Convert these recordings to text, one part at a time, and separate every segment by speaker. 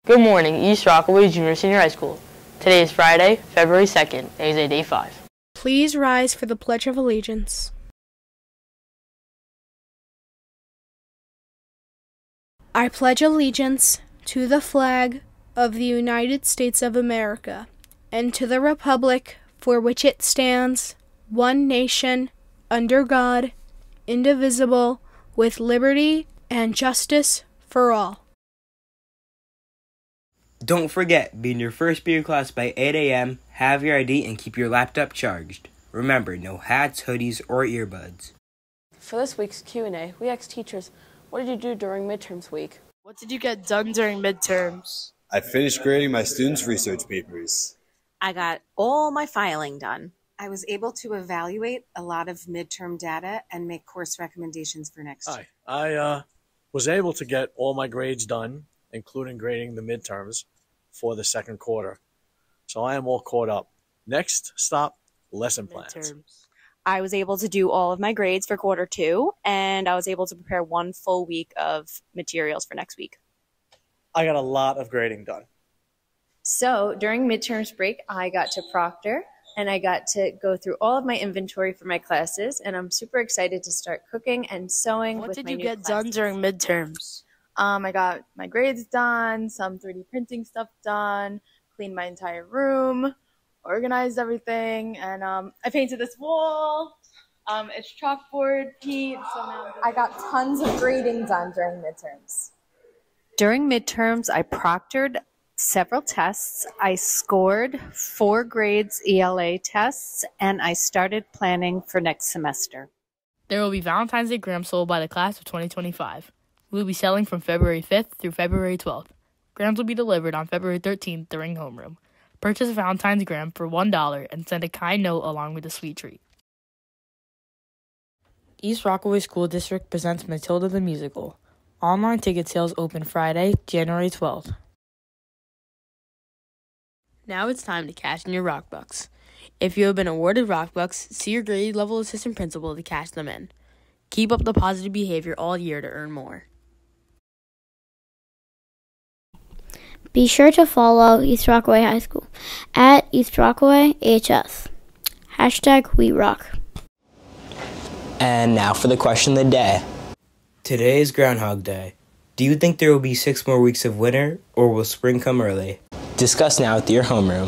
Speaker 1: Good morning, East Rockaway Junior Senior High School. Today is Friday, February 2nd, and it is day 5.
Speaker 2: Please rise for the Pledge of Allegiance. I pledge allegiance to the flag of the United States of America and to the republic for which it stands, one nation, under God, indivisible, with liberty and justice for all.
Speaker 3: Don't forget, be in your first period class by 8 a.m., have your ID, and keep your laptop charged. Remember, no hats, hoodies, or earbuds.
Speaker 4: For this week's Q&A, we asked teachers, what did you do during midterms week?
Speaker 5: What did you get done during midterms?
Speaker 6: I finished grading my students' research papers.
Speaker 7: I got all my filing done.
Speaker 8: I was able to evaluate a lot of midterm data and make course recommendations for next year.
Speaker 9: I was able to get all my grades done, including grading the midterms for the second quarter. So I am all caught up. Next stop, lesson plans.
Speaker 5: Midterms.
Speaker 7: I was able to do all of my grades for quarter 2, and I was able to prepare 1 full week of materials for next week.
Speaker 10: I got a lot of grading done.
Speaker 11: So during midterms break, I got to proctor and I got to go through all of my inventory for my classes, and I'm super excited to start cooking and sewing with my new classes.
Speaker 5: What did you get done during midterms?
Speaker 12: I got my grades done, some 3D printing stuff done, cleaned my entire room, organized everything, and I painted this wall. It's chalkboard paint. So now
Speaker 13: I got tons of grading done during midterms.
Speaker 14: During midterms, I proctored several tests. I scored 4 grades ELA tests, and I started planning for next semester.
Speaker 1: There will be Valentine's Day grams sold by the class of 2025. We will be selling from February 5th through February 12th. Grams will be delivered on February 13th during homeroom. Purchase a Valentine's gram for $1 and send a kind note along with a sweet treat. East Rockaway School District presents Matilda the Musical. Online ticket sales open Friday, January 12th. Now it's time to cash in your Rockbucks. If you have been awarded Rockbucks, see your grade level assistant principal to cash them in. Keep up the positive behavior all year to earn more.
Speaker 15: Be sure to follow East Rockaway High School at East Rockaway HS. #WeRock.
Speaker 3: And now for the question of the day. Today is Groundhog Day. Do you think there will be 6 more weeks of winter, or will spring come early? Discuss now with your homeroom.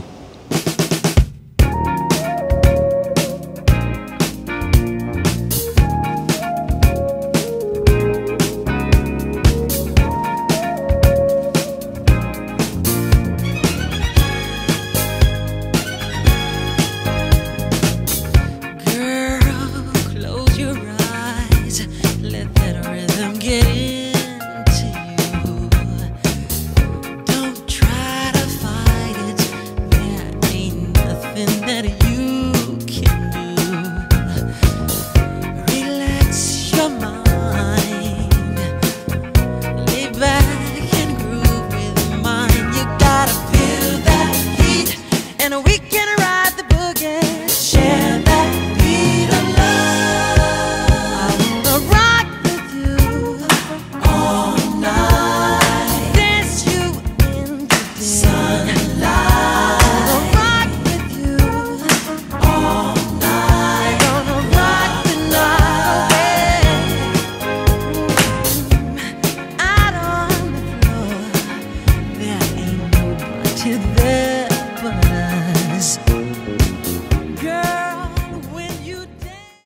Speaker 16: That